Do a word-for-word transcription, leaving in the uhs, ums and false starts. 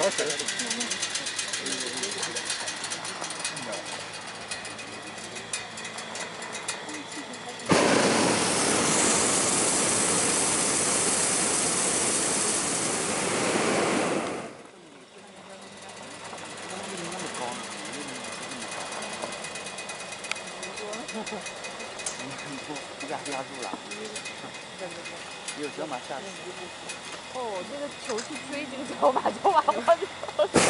好水。你俩压住了，有脚马下去。 哦，那个球去追这个脚马，脚马往里头。